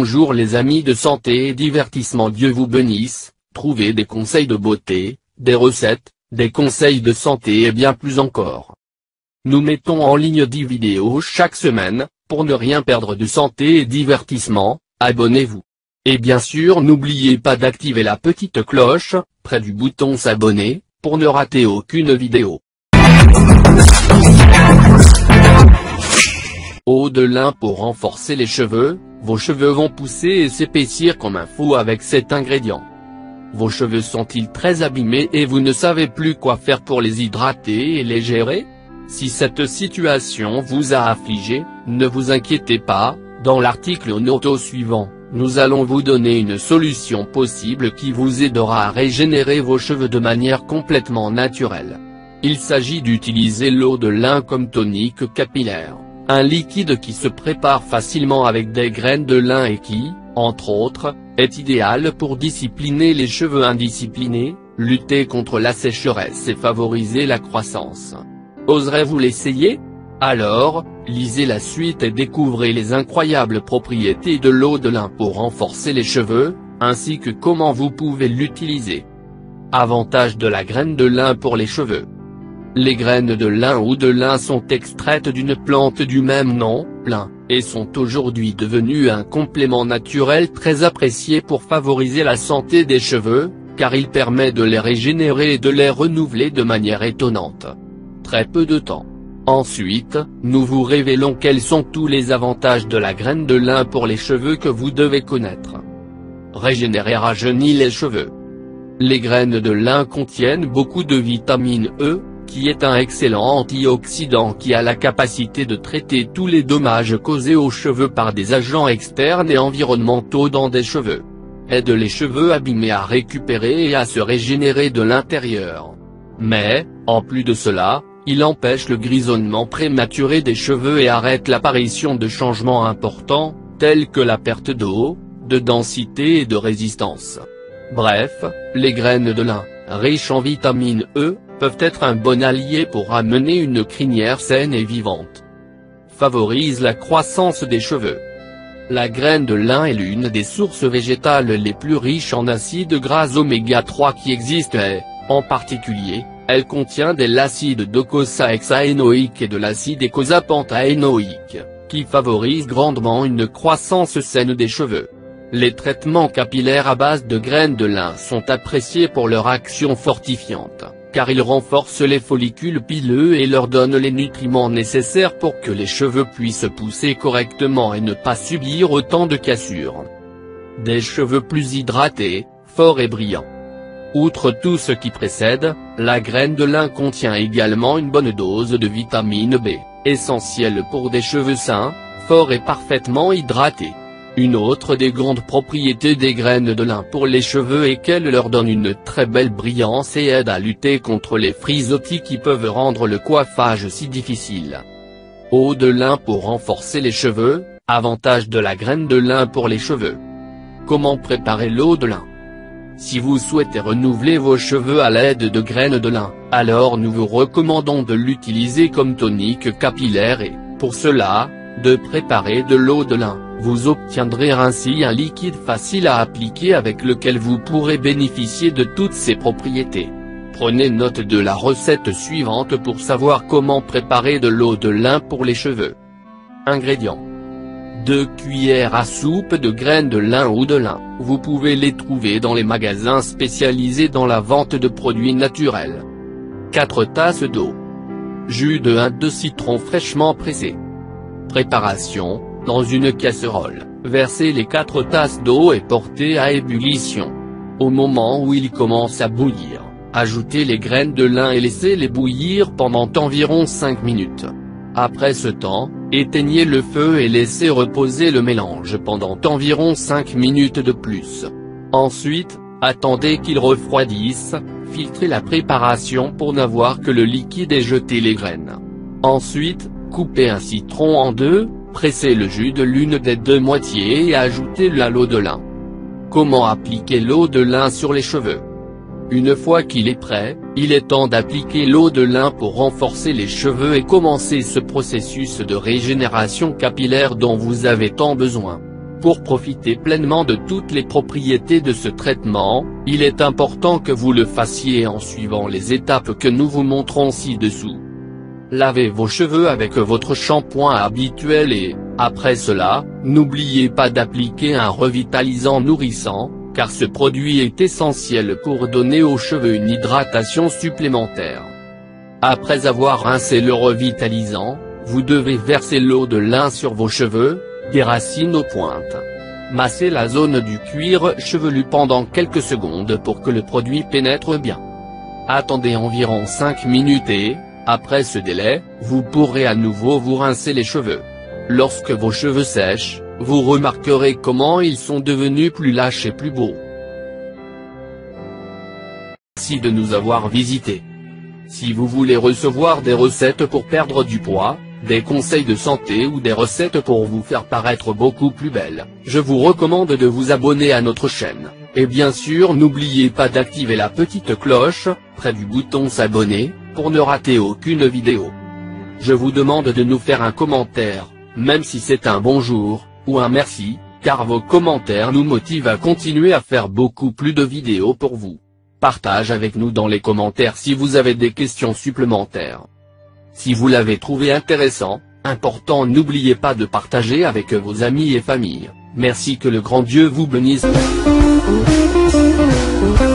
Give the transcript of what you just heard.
Bonjour les amis de santé et divertissement, Dieu vous bénisse. Trouvez des conseils de beauté, des recettes, des conseils de santé et bien plus encore. Nous mettons en ligne 10 vidéos chaque semaine. Pour ne rien perdre de santé et divertissement, abonnez-vous. Et bien sûr n'oubliez pas d'activer la petite cloche, près du bouton s'abonner, pour ne rater aucune vidéo. Eau de lin pour renforcer les cheveux. Vos cheveux vont pousser et s'épaissir comme un fou avec cet ingrédient. Vos cheveux sont-ils très abîmés et vous ne savez plus quoi faire pour les hydrater et les gérer? Si cette situation vous a affligé, ne vous inquiétez pas, dans l'article noto suivant, nous allons vous donner une solution possible qui vous aidera à régénérer vos cheveux de manière complètement naturelle. Il s'agit d'utiliser l'eau de lin comme tonique capillaire. Un liquide qui se prépare facilement avec des graines de lin et qui, entre autres, est idéal pour discipliner les cheveux indisciplinés, lutter contre la sécheresse et favoriser la croissance. Oserez-vous l'essayer? Alors, lisez la suite et découvrez les incroyables propriétés de l'eau de lin pour renforcer les cheveux, ainsi que comment vous pouvez l'utiliser. Avantages de la graine de lin pour les cheveux. Les graines de lin ou de lin sont extraites d'une plante du même nom, lin, et sont aujourd'hui devenues un complément naturel très apprécié pour favoriser la santé des cheveux, car il permet de les régénérer et de les renouveler de manière étonnante. Très peu de temps. Ensuite, nous vous révélons quels sont tous les avantages de la graine de lin pour les cheveux que vous devez connaître. Régénérer rajeunit les cheveux. Les graines de lin contiennent beaucoup de vitamine E, qui est un excellent antioxydant qui a la capacité de traiter tous les dommages causés aux cheveux par des agents externes et environnementaux dans des cheveux. Aide les cheveux abîmés à récupérer et à se régénérer de l'intérieur. Mais, en plus de cela, il empêche le grisonnement prématuré des cheveux et arrête l'apparition de changements importants, tels que la perte d'eau, de densité et de résistance. Bref, les graines de lin, riches en vitamine E, peuvent être un bon allié pour amener une crinière saine et vivante. Favorise la croissance des cheveux. La graine de lin est l'une des sources végétales les plus riches en acides gras oméga 3 qui existent et, en particulier, elle contient de l'acide docosahexaénoïque et de l'acide eicosapentaénoïque, qui favorisent grandement une croissance saine des cheveux. Les traitements capillaires à base de graines de lin sont appréciés pour leur action fortifiante, car ils renforcent les follicules pileux et leur donnent les nutriments nécessaires pour que les cheveux puissent pousser correctement et ne pas subir autant de cassures. Des cheveux plus hydratés, forts et brillants. Outre tout ce qui précède, la graine de lin contient également une bonne dose de vitamine B, essentielle pour des cheveux sains, forts et parfaitement hydratés. Une autre des grandes propriétés des graines de lin pour les cheveux est qu'elles leur donnent une très belle brillance et aident à lutter contre les frisottis qui peuvent rendre le coiffage si difficile. Eau de lin pour renforcer les cheveux, avantage de la graine de lin pour les cheveux. Comment préparer l'eau de lin? Si vous souhaitez renouveler vos cheveux à l'aide de graines de lin, alors nous vous recommandons de l'utiliser comme tonique capillaire et, pour cela, de préparer de l'eau de lin. Vous obtiendrez ainsi un liquide facile à appliquer avec lequel vous pourrez bénéficier de toutes ses propriétés. Prenez note de la recette suivante pour savoir comment préparer de l'eau de lin pour les cheveux. Ingrédients. 2 cuillères à soupe de graines de lin ou de lin. Vous pouvez les trouver dans les magasins spécialisés dans la vente de produits naturels. 4 tasses d'eau. Jus de 1 de citron fraîchement pressé. Préparation. Dans une casserole, versez les 4 tasses d'eau et portez à ébullition. Au moment où il commence à bouillir, ajoutez les graines de lin et laissez-les bouillir pendant environ 5 minutes. Après ce temps, éteignez le feu et laissez reposer le mélange pendant environ 5 minutes de plus. Ensuite, attendez qu'il refroidisse, filtrez la préparation pour n'avoir que le liquide et jetez les graines. Ensuite, coupez un citron en deux. Pressez le jus de l'une des deux moitiés et ajoutez-le à l'eau de lin. Comment appliquer l'eau de lin sur les cheveux? Une fois qu'il est prêt, il est temps d'appliquer l'eau de lin pour renforcer les cheveux et commencer ce processus de régénération capillaire dont vous avez tant besoin. Pour profiter pleinement de toutes les propriétés de ce traitement, il est important que vous le fassiez en suivant les étapes que nous vous montrons ci-dessous. Lavez vos cheveux avec votre shampoing habituel et, après cela, n'oubliez pas d'appliquer un revitalisant nourrissant, car ce produit est essentiel pour donner aux cheveux une hydratation supplémentaire. Après avoir rincé le revitalisant, vous devez verser l'eau de lin sur vos cheveux, des racines aux pointes. Massez la zone du cuir chevelu pendant quelques secondes pour que le produit pénètre bien. Attendez environ 5 minutes et, après ce délai, vous pourrez à nouveau vous rincer les cheveux. Lorsque vos cheveux sèchent, vous remarquerez comment ils sont devenus plus lâches et plus beaux. Merci de nous avoir visités. Si vous voulez recevoir des recettes pour perdre du poids, des conseils de santé ou des recettes pour vous faire paraître beaucoup plus belle, je vous recommande de vous abonner à notre chaîne, et bien sûr n'oubliez pas d'activer la petite cloche, près du bouton s'abonner, pour ne rater aucune vidéo. Je vous demande de nous faire un commentaire, même si c'est un bonjour, ou un merci, car vos commentaires nous motivent à continuer à faire beaucoup plus de vidéos pour vous. Partage avec nous dans les commentaires si vous avez des questions supplémentaires. Si vous l'avez trouvé intéressant, important, n'oubliez pas de partager avec vos amis et familles. Merci, que le grand Dieu vous bénisse.